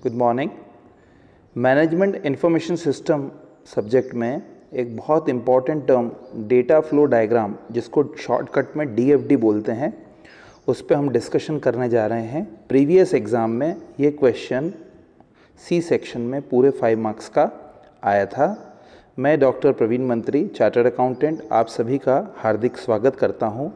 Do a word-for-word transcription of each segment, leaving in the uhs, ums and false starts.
Good morning. Management information system subject में एक बहुत important term data flow diagram, जिसको शॉर्टकट में डी एफ डी बोलते हैं, उस पर हम डिस्कशन करने जा रहे हैं। प्रीवियस एग्ज़ाम में ये क्वेश्चन सी सेक्शन में पूरे फाइव मार्क्स का आया था। मैं डॉक्टर प्रवीण मंत्री, चार्टर्ड अकाउंटेंट, आप सभी का हार्दिक स्वागत करता हूँ।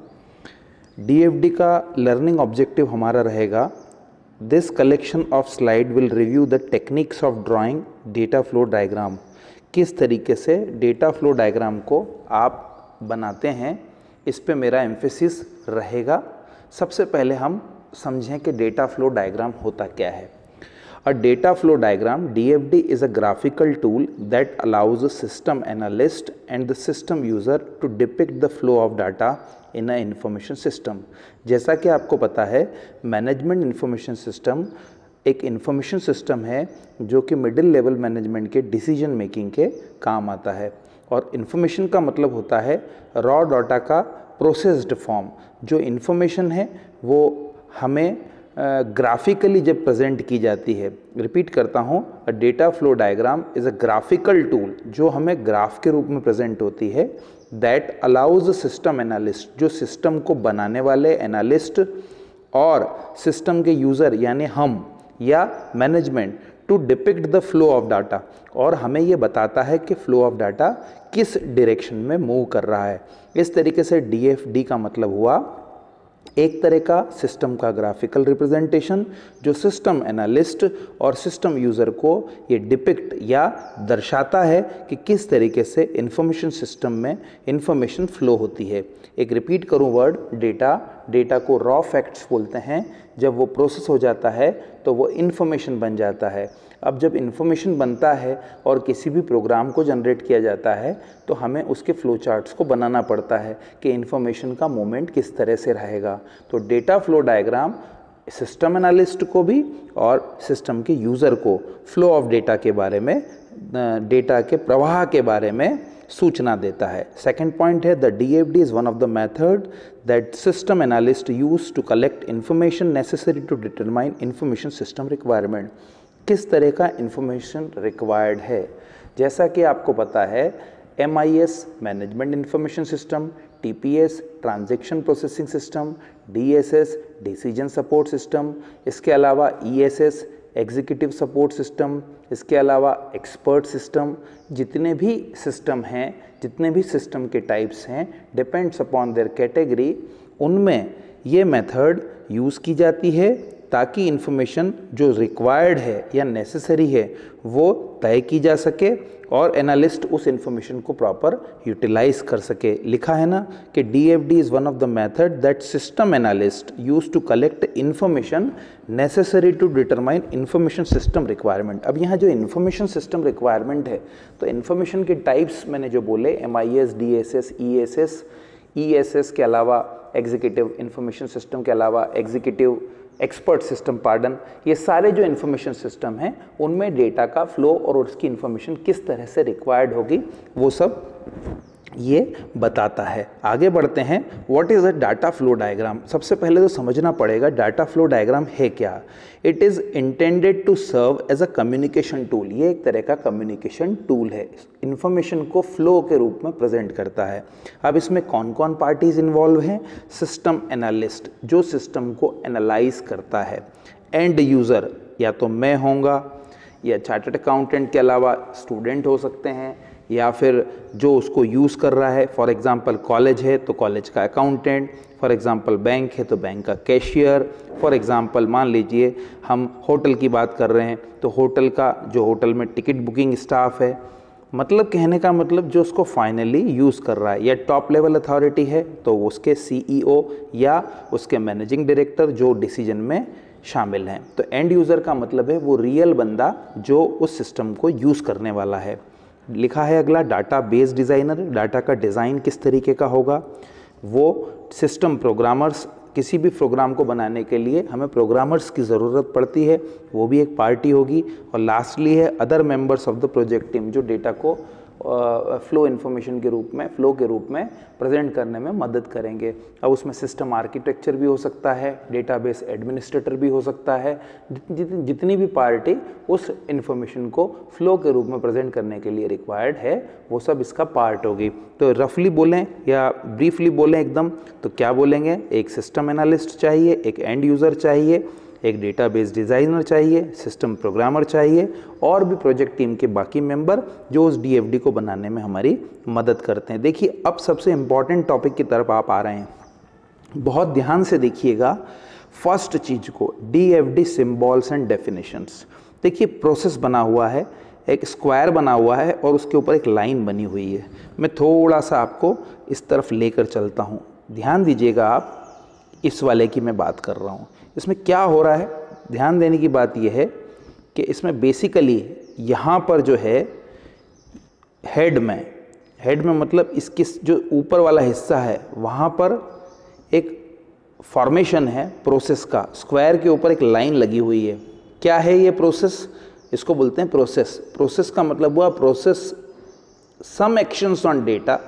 डी एफ डी का लर्निंग ऑब्जेक्टिव हमारा रहेगा, this collection of slide will review the techniques of drawing data flow diagram. किस तरीके से डेटा फ्लो डायग्राम को आप बनाते हैं, इस पे मेरा एम्फेसिस रहेगा। सबसे पहले हम समझें कि डेटा फ्लो डायग्राम होता क्या है। A data flow diagram, D F D, is a graphical tool that allows a system analyst and the system user to depict the flow of data in a information system. जैसा कि आपको पता है, management information system एक information system है जो कि middle level management के डिसीजन मेकिंग के काम आता है। और इंफॉर्मेशन का मतलब होता है रॉ डाटा का प्रोसेस्ड फॉर्म। जो इंफॉर्मेशन है वो हमें ग्राफिकली uh, जब प्रेजेंट की जाती है। रिपीट करता हूँ, a data flow diagram is a graphical tool जो हमें ग्राफ के रूप में प्रेजेंट होती है, दैट अलाउज सिस्टम एनालिस्ट, जो सिस्टम को बनाने वाले एनालिस्ट और सिस्टम के यूज़र यानी हम या management to depict the flow of data, और हमें ये बताता है कि फ्लो ऑफ डाटा किस डायरेक्शन में मूव कर रहा है। इस तरीके से डी एफ डी का मतलब हुआ एक तरह का सिस्टम का ग्राफिकल रिप्रेजेंटेशन, जो सिस्टम एनालिस्ट और सिस्टम यूज़र को ये डिपिक्ट या दर्शाता है कि किस तरीके से इंफॉर्मेशन सिस्टम में इंफॉर्मेशन फ्लो होती है। एक रिपीट करूं वर्ड, डेटा डेटा को रॉ फैक्ट्स बोलते हैं। जब वो प्रोसेस हो जाता है तो वो इंफॉर्मेशन बन जाता है। अब जब इंफॉर्मेशन बनता है और किसी भी प्रोग्राम को जनरेट किया जाता है तो हमें उसके फ्लो चार्ट्स को बनाना पड़ता है कि इंफॉर्मेशन का मूवमेंट किस तरह से रहेगा। तो data flow diagram system analyst को भी और सिस्टम के यूज़र को फ्लो ऑफ डेटा के बारे में, डेटा के प्रवाह के बारे में सूचना देता है। सेकेंड पॉइंट है, the D F D is one of the method that system analyst use to collect information necessary to determine information system requirement. किस तरह का इंफॉर्मेशन रिक्वायर्ड है। जैसा कि आपको पता है, M I S management information system, T P S transaction processing system, D S S decision support system, इसके अलावा E S S executive support system, इसके अलावा एक्सपर्ट सिस्टम, जितने भी सिस्टम हैं, जितने भी सिस्टम के टाइप्स हैं, डिपेंड्स अपॉन देयर कैटेगरी, उनमें ये मेथड यूज़ की जाती है ताकि इन्फॉर्मेशन जो रिक्वायर्ड है या नेसेसरी है वो तय की जा सके और एनालिस्ट उस इन्फॉर्मेशन को प्रॉपर यूटिलाइज कर सके। लिखा है ना कि D F D is one of the method that system analyst use to collect information necessary to determine information system requirement. अब यहाँ जो इन्फॉर्मेशन सिस्टम रिक्वायरमेंट है, तो इन्फॉर्मेशन के टाइप्स मैंने जो बोले, M I S, D S S, E S S, E S S के अलावा एग्जीक्यूटिव इंफॉर्मेशन सिस्टम के अलावा एग्जीक्यूटिव एक्सपर्ट सिस्टम, पार्डन, ये सारे जो इन्फॉर्मेशन सिस्टम हैं उनमें डेटा का फ्लो और उसकी इन्फॉर्मेशन किस तरह से रिक्वायर्ड होगी वो सब ये बताता है। आगे बढ़ते हैं, what is a data flow diagram. सबसे पहले तो समझना पड़ेगा डाटा फ्लो डायग्राम है क्या। It is intended to serve as a communication tool. ये एक तरह का कम्युनिकेशन टूल है, इन्फॉर्मेशन को फ्लो के रूप में प्रेजेंट करता है। अब इसमें कौन कौन पार्टीज इन्वॉल्व हैं। सिस्टम एनालिस्ट, जो सिस्टम को एनालाइज करता है। एंड यूज़र, या तो मैं होऊंगा या चार्टर्ड अकाउंटेंट के अलावा स्टूडेंट हो सकते हैं, या फिर जो उसको यूज़ कर रहा है। फॉर एग्ज़ाम्पल कॉलेज है तो कॉलेज का अकाउंटेंट, फॉर एग्ज़ाम्पल बैंक है तो बैंक का कैशियर, फॉर एग्ज़ाम्पल मान लीजिए हम होटल की बात कर रहे हैं तो होटल का जो होटल में टिकट बुकिंग स्टाफ है। मतलब कहने का मतलब जो उसको फाइनली यूज़ कर रहा है, या टॉप लेवल अथॉरिटी है तो उसके सी ई ओ या उसके मैनेजिंग डायरेक्टर जो डिसीजन में शामिल हैं। तो एंड यूज़र का मतलब है वो रियल बंदा जो उस सिस्टम को यूज़ करने वाला है। लिखा है अगला, डाटा बेस डिज़ाइनर। डाटा का डिज़ाइन किस तरीके का होगा। वो सिस्टम प्रोग्रामर्स, किसी भी प्रोग्राम को बनाने के लिए हमें प्रोग्रामर्स की ज़रूरत पड़ती है, वो भी एक पार्टी होगी। और लास्टली है other members of the project team, जो डेटा को फ्लो इन्फॉर्मेशन के रूप में, फ्लो के रूप में प्रेजेंट करने में मदद करेंगे। अब उसमें सिस्टम आर्किटेक्चर भी हो सकता है, डेटाबेस एडमिनिस्ट्रेटर भी हो सकता है, जित, जित, जितनी भी पार्टी उस इन्फॉर्मेशन को फ्लो के रूप में प्रेजेंट करने के लिए रिक्वायर्ड है वो सब इसका पार्ट होगी। तो रफली बोलें या ब्रीफली बोलें एकदम तो क्या बोलेंगे, एक सिस्टम एनालिस्ट चाहिए, एक एंड यूज़र चाहिए, एक डेटाबेस डिज़ाइनर चाहिए, सिस्टम प्रोग्रामर चाहिए और भी प्रोजेक्ट टीम के बाकी मेंबर जो उस डीएफडी को बनाने में हमारी मदद करते हैं। देखिए अब सबसे इम्पॉर्टेंट टॉपिक की तरफ आप आ रहे हैं, बहुत ध्यान से देखिएगा फर्स्ट चीज़ को, डीएफडी सिम्बॉल्स एंड डेफिनेशंस। देखिए प्रोसेस बना हुआ है, एक स्क्वायर बना हुआ है और उसके ऊपर एक लाइन बनी हुई है। मैं थोड़ा सा आपको इस तरफ लेकर चलता हूँ, ध्यान दीजिएगा आप, इस वाले की मैं बात कर रहा हूँ। इसमें क्या हो रहा है, ध्यान देने की बात यह है कि इसमें बेसिकली यहाँ पर जो है हेड में, हेड में मतलब इसके जो ऊपर वाला हिस्सा है वहाँ पर एक फॉर्मेशन है प्रोसेस का, स्क्वायर के ऊपर एक लाइन लगी हुई है। क्या है ये प्रोसेस, इसको बोलते हैं प्रोसेस। प्रोसेस का मतलब हुआ process some actions on data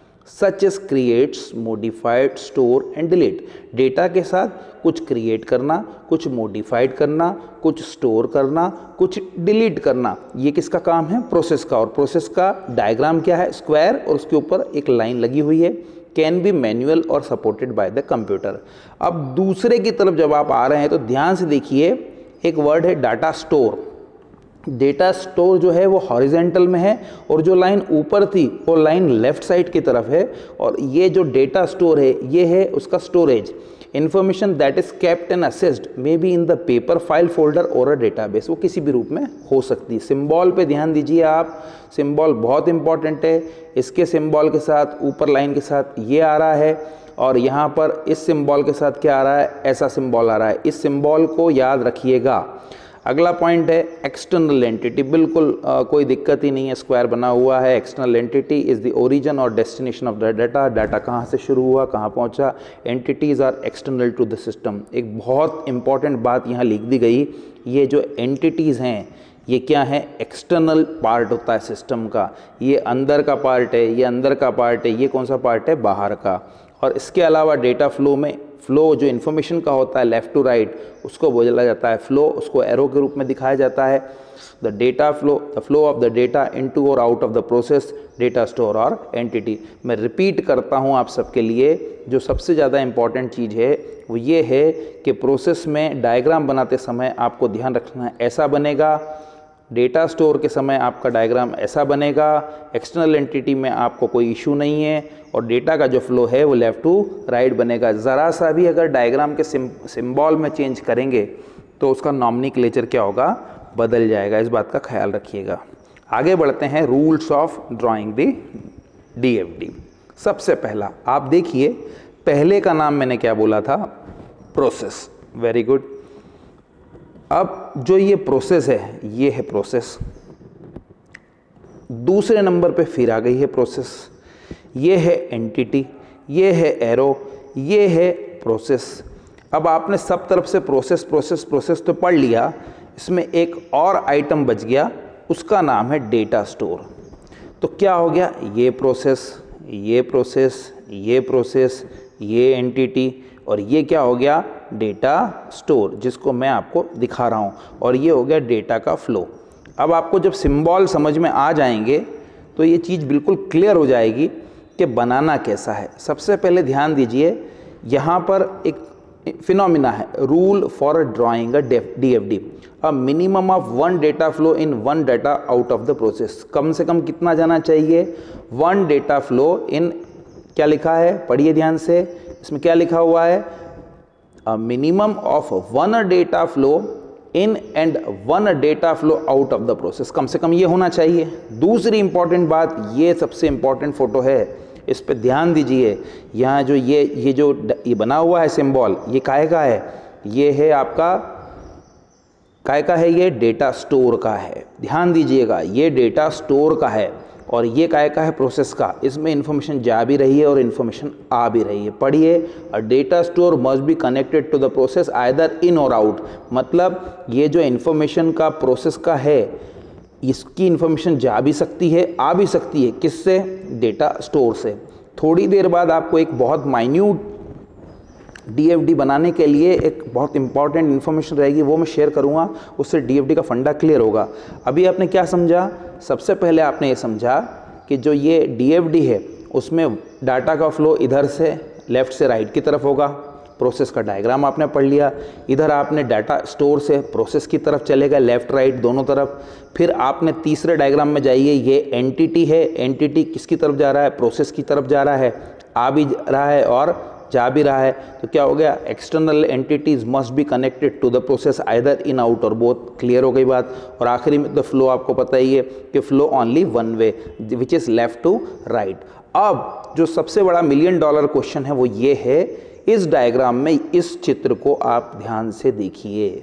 such as creates, modified, store and delete. Data के साथ कुछ क्रिएट करना, कुछ मॉडिफाइड करना, कुछ स्टोर करना, कुछ डिलीट करना, ये किसका काम है, प्रोसेस का। और प्रोसेस का डायग्राम क्या है, स्क्वायर और उसके ऊपर एक लाइन लगी हुई है। कैन बी मैनुअल और सपोर्टेड बाय द कंप्यूटर। अब दूसरे की तरफ जब आप आ रहे हैं तो ध्यान से देखिए, एक वर्ड है डाटा स्टोर। डेटा स्टोर जो है वो हॉरिजेंटल में है और जो लाइन ऊपर थी वो लाइन लेफ्ट साइड की तरफ है। और ये जो डेटा स्टोर है ये है उसका storage. Information that is kept and accessed may be in the paper file folder और अ डेटाबेस, वो किसी भी रूप में हो सकती है। सिंबल पे ध्यान दीजिए आप, सिंबल बहुत इंपॉर्टेंट है। इसके सिंबल के साथ ऊपर लाइन के साथ ये आ रहा है और यहाँ पर इस सिंबल के साथ क्या आ रहा है, ऐसा सिंबल आ रहा है। इस सिंबल को याद रखिएगा। अगला पॉइंट है एक्सटर्नल एंटिटी। बिल्कुल आ, कोई दिक्कत ही नहीं है, स्क्वायर बना हुआ है। External entity is the origin और destination of the data. Data कहाँ से शुरू हुआ, कहाँ पहुँचा। Entities are external to the system. एक बहुत इंपॉर्टेंट बात यहाँ लिख दी गई, ये जो एंटिटीज़ हैं ये क्या है, एक्सटर्नल पार्ट होता है सिस्टम का। ये अंदर का पार्ट है, ये अंदर का पार्ट है, ये कौन सा पार्ट है, बाहर का। और इसके अलावा डेटा फ्लो में, फ्लो जो इन्फॉर्मेशन का होता है लेफ़्ट टू राइट, उसको बोला जाता है फ्लो, उसको एरो के रूप में दिखाया जाता है। The data flow, the flow of the data into or out of the process, data store और एंटिटी। मैं रिपीट करता हूँ आप सबके लिए, जो सबसे ज़्यादा इंपॉर्टेंट चीज़ है वो ये है कि प्रोसेस में डायग्राम बनाते समय आपको ध्यान रखना है, ऐसा बनेगा। डेटा स्टोर के समय आपका डायग्राम ऐसा बनेगा। एक्सटर्नल एंटिटी में आपको कोई इशू नहीं है और डेटा का जो फ्लो है वो लेफ़्ट टू राइट बनेगा। ज़रा सा भी अगर डायग्राम के सिंबल में चेंज करेंगे तो उसका नॉमिनक्लेचर क्या होगा, बदल जाएगा। इस बात का ख्याल रखिएगा। आगे बढ़ते हैं, rules of drawing the DFD. सबसे पहला आप देखिए, पहले का नाम मैंने क्या बोला था, प्रोसेस। Very good. अब जो ये प्रोसेस है ये है प्रोसेस। दूसरे नंबर पे फिर आ गई है प्रोसेस। ये है एंटिटी, ये है एरो, ये है प्रोसेस। अब आपने सब तरफ से प्रोसेस प्रोसेस प्रोसेस तो पढ़ लिया, इसमें एक और आइटम बच गया, उसका नाम है डेटा स्टोर। तो क्या हो गया, ये प्रोसेस, ये प्रोसेस, ये प्रोसेस, ये एंटिटी और ये क्या हो गया, डेटा स्टोर, जिसको मैं आपको दिखा रहा हूँ। और ये हो गया डेटा का फ्लो। अब आपको जब सिंबल समझ में आ जाएंगे तो ये चीज़ बिल्कुल क्लियर हो जाएगी कि बनाना कैसा है। सबसे पहले ध्यान दीजिए, यहाँ पर एक फिनोमिना है, rule for drawing a DFD, a minimum of one data flow in one data out of the process. कम से कम कितना जाना चाहिए, वन डेटा फ्लो इन, क्या लिखा है, पढ़िए ध्यान से, इसमें क्या लिखा हुआ है, a minimum of one data flow in and one data flow out of the process. कम से कम ये होना चाहिए। दूसरी इंपॉर्टेंट बात, ये सबसे इंपॉर्टेंट फोटो है, इस पे ध्यान दीजिए। यहाँ जो ये ये जो ये बना हुआ है सिंबल, ये काहे का है, ये है आपका, काहे का है, ये डेटा स्टोर का है। ध्यान दीजिएगा, ये डेटा स्टोर का है और ये काहे का है, प्रोसेस का। इसमें इंफॉर्मेशन जा भी रही है और इंफॉर्मेशन आ भी रही है। पढ़िए, a data store must be connected to the process either in or out. मतलब ये जो इंफॉर्मेशन का प्रोसेस का है, इसकी इन्फॉर्मेशन जा भी सकती है, आ भी सकती है, किससे? डेटा स्टोर से। थोड़ी देर बाद आपको एक बहुत माइन्यूट डीएफडी बनाने के लिए एक बहुत इंपॉर्टेंट इन्फॉर्मेशन रहेगी, वो मैं शेयर करूँगा, उससे डीएफडी का फंडा क्लियर होगा। अभी आपने क्या समझा? सबसे पहले आपने ये समझा कि जो ये डीएफडी है उसमें डाटा का फ्लो इधर से लेफ़्ट से राइट की तरफ होगा, प्रोसेस का डायग्राम आपने पढ़ लिया। इधर आपने डाटा स्टोर से प्रोसेस की तरफ चलेगा, लेफ़्ट राइट दोनों तरफ। फिर आपने तीसरे डायग्राम में जाइए, ये एंटिटी है, एंटिटी किसकी तरफ जा रहा है? प्रोसेस की तरफ जा रहा है, आ भी रहा है और जा भी रहा है। तो क्या हो गया? External entities must be connected to the process either in out or both. Clear हो गई बात। और आखिरी में द फ्लो आपको पता ही है कि flow only one way which is left to right. अब जो सबसे बड़ा मिलियन डॉलर क्वेश्चन है वो ये है, इस डायग्राम में इस चित्र को आप ध्यान से देखिए,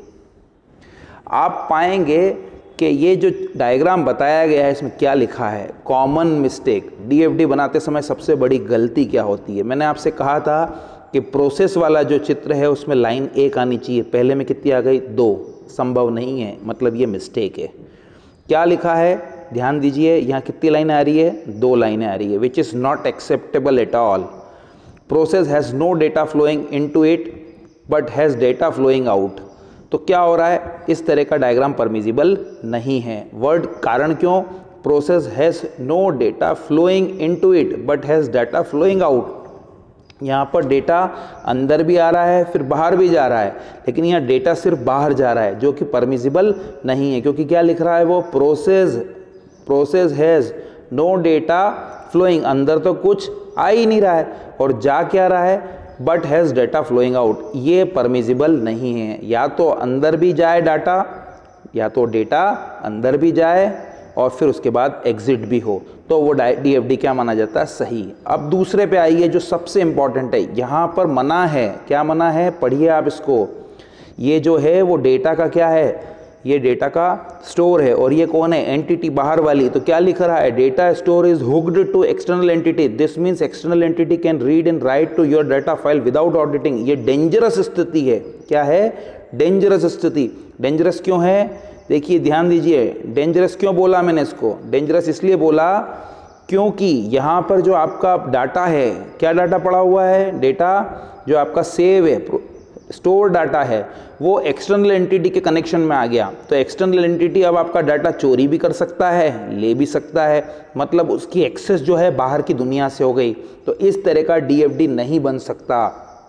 आप पाएंगे कि ये जो डायग्राम बताया गया है इसमें क्या लिखा है। कॉमन मिस्टेक, डीएफडी बनाते समय सबसे बड़ी गलती क्या होती है? मैंने आपसे कहा था कि प्रोसेस वाला जो चित्र है उसमें लाइन एक आनी चाहिए, पहले में कितनी आ गई? दो। संभव नहीं है, मतलब ये मिस्टेक है। क्या लिखा है? ध्यान दीजिए, यहाँ कितनी लाइनें आ रही है? दो लाइनें आ रही है, which is not acceptable at all. Process has no data flowing into it but has data flowing out. तो क्या हो रहा है? इस तरह का डायग्राम परमिजिबल नहीं है। वर्ड कारण क्यों? Process has no data flowing into it but has data flowing out. यहाँ पर डेटा अंदर भी आ रहा है फिर बाहर भी जा रहा है, लेकिन यहाँ डेटा सिर्फ बाहर जा रहा है, जो कि परमिजिबल नहीं है। क्योंकि क्या लिख रहा है वो? Process process has no data flowing. अंदर तो कुछ आ ही नहीं रहा है, और जा क्या रहा है? But has data flowing out. ये परमिजिबल नहीं है। या तो अंदर भी जाए डाटा, या तो डेटा अंदर भी जाए और फिर उसके बाद एग्जिट भी हो, तो वो डीएफडी क्या माना जाता है? सही। अब दूसरे पे आइए जो सबसे इंपॉर्टेंट है, यहाँ पर मना है। क्या मना है? पढ़िए आप इसको। ये जो है वो डेटा का क्या है? ये डेटा का स्टोर है, और ये कौन है? एंटिटी बाहर वाली। तो क्या लिख रहा है? Data store is hooked to external entity, this means external entity can read and write to your data file without auditing. ये डेंजरस स्थिति है। क्या है? डेंजरस स्थिति। डेंजरस क्यों है? देखिए ध्यान दीजिए, डेंजरस क्यों बोला मैंने इसको? डेंजरस इसलिए बोला क्योंकि यहाँ पर जो आपका डाटा है, क्या डाटा पड़ा हुआ है? डेटा जो आपका सेव है, स्टोर डाटा है, वो एक्सटर्नल एंटिटी के कनेक्शन में आ गया। तो एक्सटर्नल एंटिटी अब आपका डाटा चोरी भी कर सकता है, ले भी सकता है, मतलब उसकी एक्सेस जो है बाहर की दुनिया से हो गई। तो इस तरह का डीएफडी नहीं बन सकता।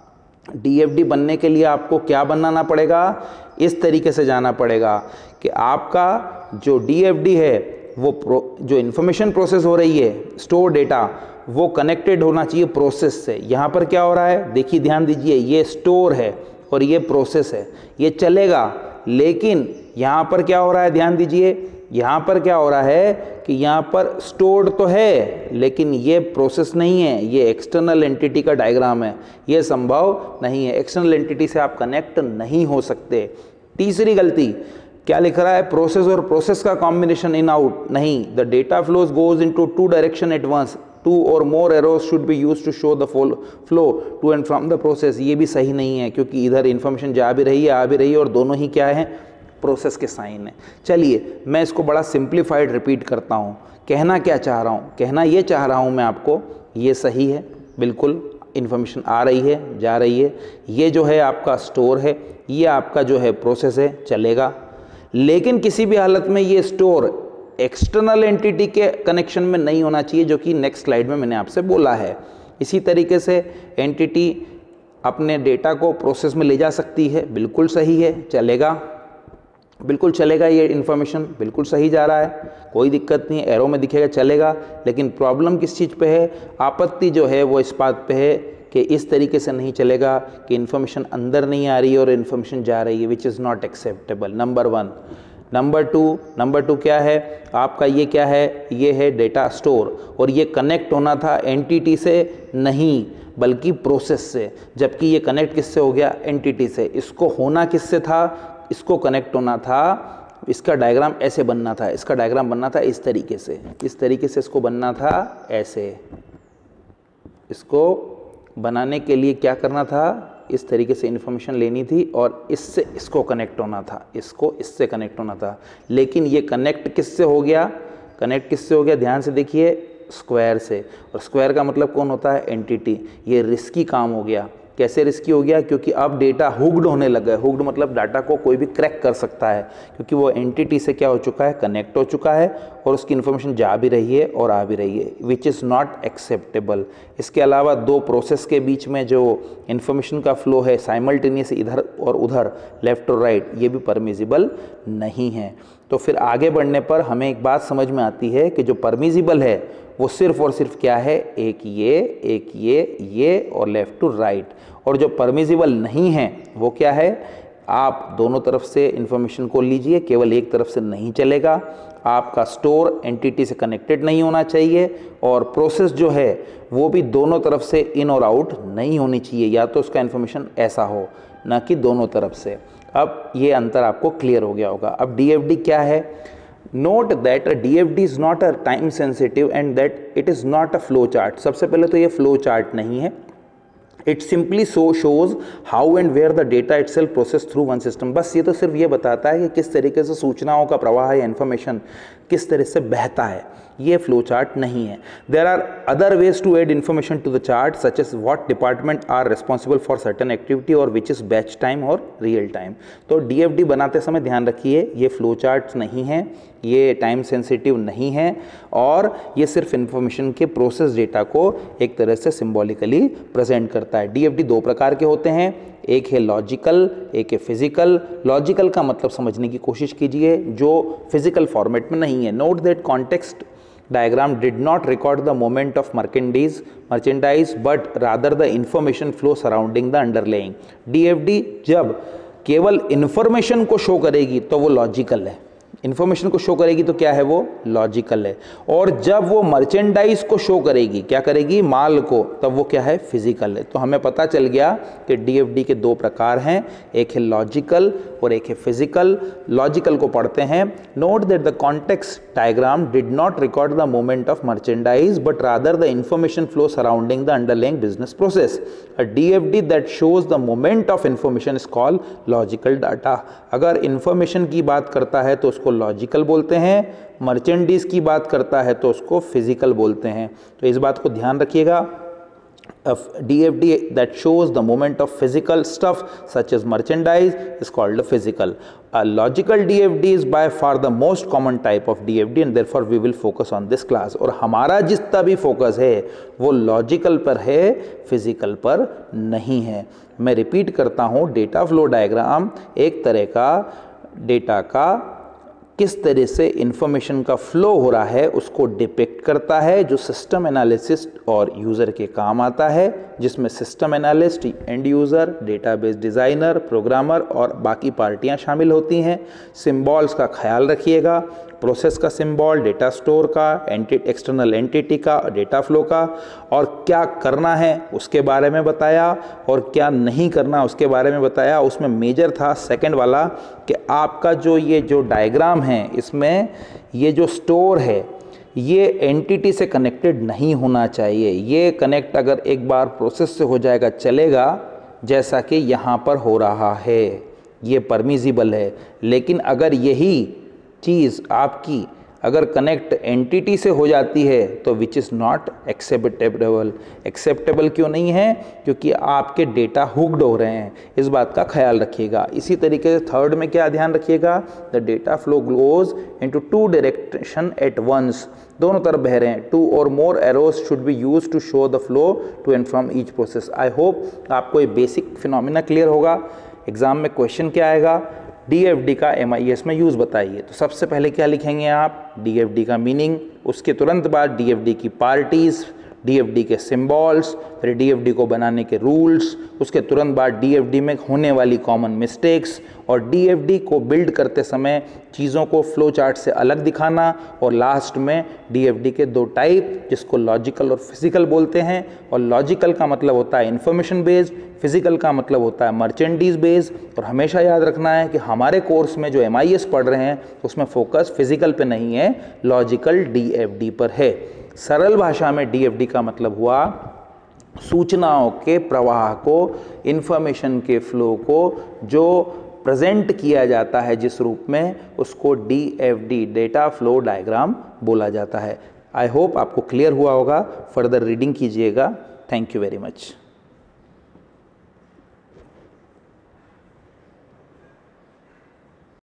डीएफडी बनने के लिए आपको क्या बनाना पड़ेगा? इस तरीके से जाना पड़ेगा कि आपका जो डीएफडी है वो प्रो, जो इन्फॉर्मेशन प्रोसेस हो रही है, स्टोर डेटा, वो कनेक्टेड होना चाहिए प्रोसेस से। यहाँ पर क्या हो रहा है? देखिए ध्यान दीजिए, ये स्टोर है और ये प्रोसेस है, ये चलेगा। लेकिन यहाँ पर क्या हो रहा है? ध्यान दीजिए, यहाँ पर क्या हो रहा है कि यहाँ पर स्टोर्ड तो है लेकिन ये प्रोसेस नहीं है, ये एक्सटर्नल एंटिटी का डायग्राम है। ये संभव नहीं है, एक्सटर्नल एंटिटी से आप कनेक्ट नहीं हो सकते। तीसरी गलती क्या लिख रहा है? प्रोसेस और प्रोसेस का कॉम्बिनेशन इन आउट नहीं। The data flows goes into two direction at once, two or more arrows should be use to show the flow to and from the process. ये भी सही नहीं है, क्योंकि इधर इन्फॉर्मेशन जा भी रही है, आ भी रही है, और दोनों ही क्या है? प्रोसेस के साइन है। चलिए मैं इसको बड़ा सिंप्लीफाइड रिपीट करता हूँ। कहना क्या चाह रहा हूँ? कहना ये चाह रहा हूँ मैं आपको, ये सही है, बिल्कुल इन्फॉर्मेशन आ रही है, जा रही है। ये जो है आपका स्टोर है, ये आपका जो है प्रोसेस है, चलेगा। लेकिन किसी भी हालत में ये स्टोर एक्सटर्नल एंटिटी के कनेक्शन में नहीं होना चाहिए, जो कि नेक्स्ट स्लाइड में मैंने आपसे बोला है। इसी तरीके से एंटिटी अपने डेटा को प्रोसेस में ले जा सकती है, बिल्कुल सही है, चलेगा, बिल्कुल चलेगा। ये इन्फॉर्मेशन बिल्कुल सही जा रहा है, कोई दिक्कत नहीं, एरो में दिखेगा, चलेगा। लेकिन प्रॉब्लम किस चीज़ पे है? आपत्ति जो है वो इस बात पे है कि इस तरीके से नहीं चलेगा कि इन्फॉर्मेशन अंदर नहीं आ रही है और इन्फॉर्मेशन जा रही है, which is not acceptable. Number one. Number two number two क्या है आपका? ये क्या है? ये है डेटा स्टोर, और ये कनेक्ट होना था एंटिटी से नहीं बल्कि प्रोसेस से, जबकि ये कनेक्ट किससे हो गया? एंटिटी से। इसको होना किससे था? इसको कनेक्ट होना था, इसका डायग्राम ऐसे बनना था, इसका डायग्राम बनना था इस तरीके से, इस तरीके से इसको बनना था ऐसे। इसको बनाने के लिए क्या करना था? इस तरीके से इन्फॉर्मेशन लेनी थी और इससे इसको कनेक्ट होना था, इसको इससे कनेक्ट होना था, लेकिन ये कनेक्ट किससे हो गया, कनेक्ट किससे हो गया, ध्यान से देखिए, स्क्वायर से। और स्क्वायर का मतलब कौन होता है, एंटिटी। ये रिस्की काम हो गया। कैसे रिस्की हो गया, क्योंकि अब डेटा हुक्ड होने लगा है। हुक्ड मतलब डाटा को कोई भी क्रैक कर सकता है, क्योंकि वो एंटिटी से क्या हो चुका है, कनेक्ट हो चुका है और उसकी इन्फॉर्मेशन जा भी रही है और आ भी रही है, विच इज़ नॉट एक्सेप्टेबल। इसके अलावा दो प्रोसेस के बीच में जो इन्फॉर्मेशन का फ्लो है साइमल्टेनियस इधर और उधर, लेफ्ट और राइट, ये भी परमिजिबल नहीं है। तो फिर आगे बढ़ने पर हमें एक बात समझ में आती है कि जो परमिजिबल है वो सिर्फ और सिर्फ क्या है, एक ये, एक ये, ये और लेफ्ट टू राइट। और जो परमिजिबल नहीं है वो क्या है, आप दोनों तरफ से इंफॉर्मेशन को लीजिए, केवल एक तरफ से नहीं चलेगा। आपका स्टोर एंटिटी से कनेक्टेड नहीं होना चाहिए और प्रोसेस जो है वो भी दोनों तरफ से इन और आउट नहीं होनी चाहिए, या तो उसका इन्फॉर्मेशन ऐसा हो, ना कि दोनों तरफ से। अब ये अंतर आपको क्लियर हो गया होगा। अब डी एफ डी क्या है, note that D F D is not a time sensitive and that it is not a flow chart. सबसे पहले तो ये फ्लो चार्ट नहीं है, it simply so shows how and where the data itself process through one system. बस ये तो सिर्फ ये बताता है कि किस तरीके से सूचनाओं का प्रवाह या इन्फॉर्मेशन किस तरह से बहता है, ये फ्लो चार्ट नहीं है। There are other ways to add information to the chart, such as what department are responsible for certain activity or which is batch time or real time. तो डी एफ डी बनाते समय ध्यान रखिए, ये flow chart नहीं है, ये time sensitive नहीं है और ये सिर्फ इन्फॉर्मेशन के प्रोसेस डेटा को एक तरह से सिंबॉलिकली प्रेजेंट करता है। डी एफ डी दो प्रकार के होते हैं, एक है लॉजिकल, एक है फिजिकल। लॉजिकल का मतलब समझने की कोशिश कीजिए, जो फिजिकल फॉर्मेट में नहीं है। Note that context diagram did not record the movement of merchandise merchandise but rather the information flow surrounding the underlying। D F D जब केवल इंफॉर्मेशन को शो करेगी तो वो लॉजिकल है, इन्फॉर्मेशन को शो करेगी तो क्या है, वो लॉजिकल है। और जब वो मर्चेंडाइज को शो करेगी, क्या करेगी, माल को, तब वो क्या है, फिजिकल है। तो हमें पता चल गया कि डीएफडी के दो प्रकार हैं, एक है लॉजिकल और एक है फिजिकल। लॉजिकल को पढ़ते हैं। Note that the context diagram did not record the movement of merchandise but rather the information flow surrounding the underlying business process. A DFD that shows the movement of information is called logical data. अगर information की बात करता है तो उसको logical बोलते हैं, मर्चेंडीज की बात करता है तो उसको फिजिकल बोलते हैं। तो इस बात को ध्यान रखिएगा। D F D that shows the movement of physical stuff such as merchandise is called a physical. A logical D F D is by far the most common type of D F D and therefore we will focus on this class। और हमारा जितना भी focus है वो logical पर है, physical पर नहीं है। मैं रिपीट करता हूँ, डेटा फ्लो डायग्राम एक तरह का डेटा का किस तरह से इंफॉर्मेशन का फ्लो हो रहा है उसको डिपिक्ट करता है, जो सिस्टम एनालिसिस और यूज़र के काम आता है, जिसमें system analyst, end user, database designer, programmer और बाकी पार्टियां शामिल होती हैं। सिंबल्स का ख्याल रखिएगा, प्रोसेस का सिंबल, डेटा स्टोर का, एंटी एक्सटर्नल एंटिटी का, डेटा फ्लो का, और क्या करना है उसके बारे में बताया और क्या नहीं करना उसके बारे में बताया। उसमें मेजर था सेकंड वाला कि आपका जो ये जो डायग्राम है इसमें ये जो स्टोर है ये एंटिटी से कनेक्टेड नहीं होना चाहिए। ये कनेक्ट अगर एक बार प्रोसेस से हो जाएगा चलेगा, जैसा कि यहाँ पर हो रहा है, ये परमिजिबल है। लेकिन अगर यही चीज़ आपकी अगर कनेक्ट एंटिटी से हो जाती है तो which is not acceptable. Acceptable क्यों नहीं है? क्योंकि आपके डेटा हुक्ड हो रहे हैं, इस बात का ख्याल रखिएगा। इसी तरीके से थर्ड में क्या ध्यान रखिएगा, the data flow goes into two direction at once, दोनों तरफ बह रहे हैं। Two or more arrows should be use to show the flow to and from each process. I hope आपको ये बेसिक फिनोमिना क्लियर होगा। एग्जाम में question क्या आएगा, डी एफ डी का एम आई एस में यूज़ बताइए। तो सबसे पहले क्या लिखेंगे आप, डी एफ डी का मीनिंग, उसके तुरंत बाद डी एफ डी की पार्टीज़, डी एफ डी के सिंबल्स, फिर डी एफ डी को बनाने के रूल्स, उसके तुरंत बाद डी एफ डी में होने वाली कॉमन मिस्टेक्स, और डी एफ डी को बिल्ड करते समय चीज़ों को फ्लो चार्ट से अलग दिखाना, और लास्ट में डी एफ डी के दो टाइप जिसको लॉजिकल और फिजिकल बोलते हैं। और लॉजिकल का मतलब होता है इंफॉर्मेशन बेस्ड, फिजिकल का मतलब होता है मर्चेंडीज बेस्ड। और हमेशा याद रखना है कि हमारे कोर्स में जो एम आई एस पढ़ रहे हैं उसमें फोकस फिजिकल पे नहीं है, लॉजिकल डी एफ डी पर है। सरल भाषा में डी एफ डी का मतलब हुआ सूचनाओं के प्रवाह को, इंफॉर्मेशन के फ्लो को जो प्रेजेंट किया जाता है जिस रूप में, उसको D F D data flow diagram बोला जाता है। आई होप आपको क्लियर हुआ होगा। फर्दर रीडिंग कीजिएगा। Thank you very much.